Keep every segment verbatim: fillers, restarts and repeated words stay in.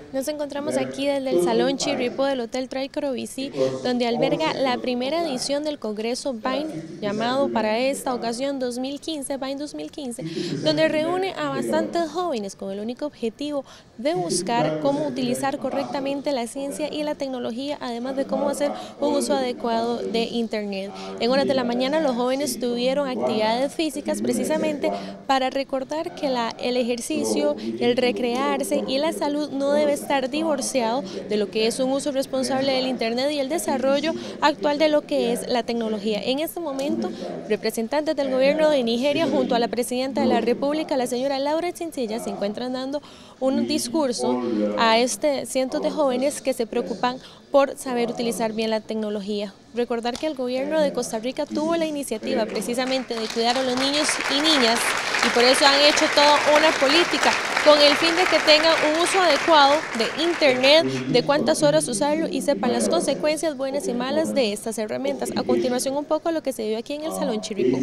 Nos encontramos aquí desde el Salón Chirripó del Hotel Tricoro B C, donde alberga la primera edición del Congreso B I N, llamado para esta ocasión dos mil quince, B I N dos mil quince, donde reúne a bastantes jóvenes con el único objetivo de buscar cómo utilizar correctamente la ciencia y la tecnología, además de cómo hacer un uso adecuado de Internet. En horas de la mañana los jóvenes tuvieron actividades físicas precisamente para recordar que la, el ejercicio, el recrearse y la salud no debe estar divorciado de lo que es un uso responsable del Internet y el desarrollo actual de lo que es la tecnología. En este momento, representantes del gobierno de Nigeria junto a la presidenta de la República, la señora Laura Chinchilla, se encuentran dando un discurso a este cientos de jóvenes que se preocupan por saber utilizar bien la tecnología. Recordar que el gobierno de Costa Rica tuvo la iniciativa precisamente de cuidar a los niños y niñas y por eso han hecho toda una política con el fin de que tengan un uso adecuado de Internet, de cuántas horas usarlo y sepan las consecuencias buenas y malas de estas herramientas. A continuación un poco lo que se vio aquí en el Salón Chirripó.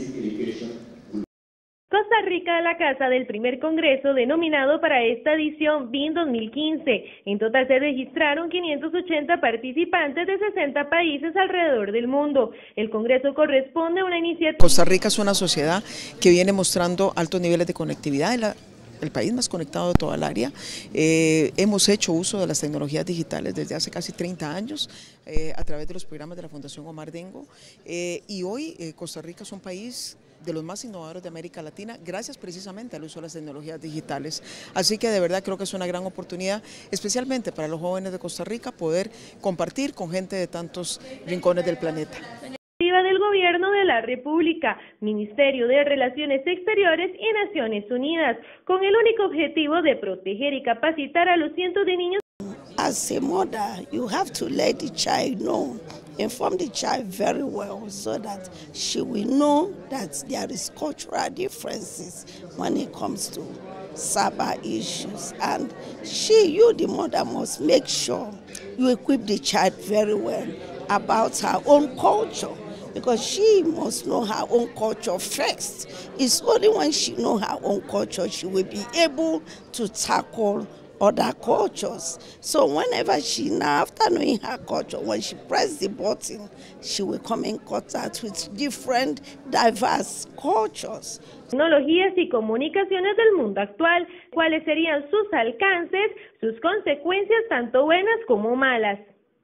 Costa Rica, la casa del primer congreso denominado para esta edición B I N dos mil quince. En total se registraron quinientos ochenta participantes de sesenta países alrededor del mundo. El congreso corresponde a una iniciativa. Costa Rica es una sociedad que viene mostrando altos niveles de conectividad en la el país más conectado de toda el área. Eh, hemos hecho uso de las tecnologías digitales desde hace casi treinta años eh, a través de los programas de la Fundación Omar Dengo eh, y hoy eh, Costa Rica es un país de los más innovadores de América Latina, gracias precisamente al uso de las tecnologías digitales. Así que de verdad creo que es una gran oportunidad, especialmente para los jóvenes de Costa Rica, poder compartir con gente de tantos rincones del planeta. Del Gobierno de la República, Ministerio de Relaciones Exteriores y Naciones Unidas, con el único objetivo de proteger y capacitar a los cientos de niños. As a mother, you have to let the child know, inform the child very well so that she will know that there is cultural differences when it comes to cyber issues, and she, you the mother, must make sure you equip the child very well about her own culture, because she must know her own culture first. It's only when she knows her own culture she will be able to tackle other cultures. So whenever she, now after knowing her culture, when she presses the button, she will come in contact with different, diverse cultures. Tecnologías y comunicaciones del mundo actual, cuáles serían sus alcances, sus consecuencias tanto buenas como malas.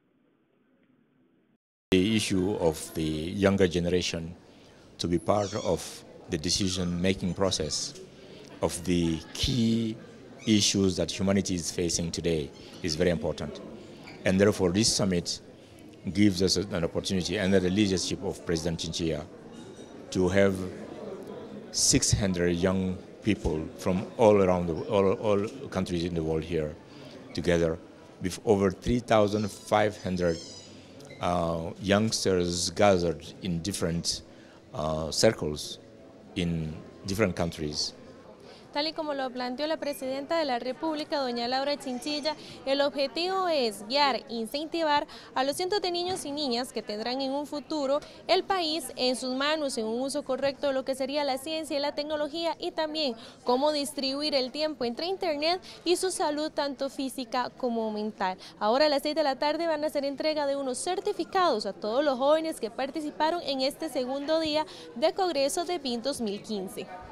The issue of the younger generation to be part of the decision-making process of the key issues that humanity is facing today is very important. And therefore this summit gives us an opportunity under the leadership of President Chinchilla to have six hundred young people from all around the, all, all countries in the world here together with over three thousand five hundred Uh, youngsters gathered in different uh, circles in different countries. Tal y como lo planteó la presidenta de la República, doña Laura Chinchilla, el objetivo es guiar e incentivar a los cientos de niños y niñas que tendrán en un futuro el país en sus manos en un uso correcto de lo que sería la ciencia y la tecnología, y también cómo distribuir el tiempo entre Internet y su salud tanto física como mental. Ahora a las seis de la tarde van a hacer entrega de unos certificados a todos los jóvenes que participaron en este segundo día de Congreso de B I N dos mil quince.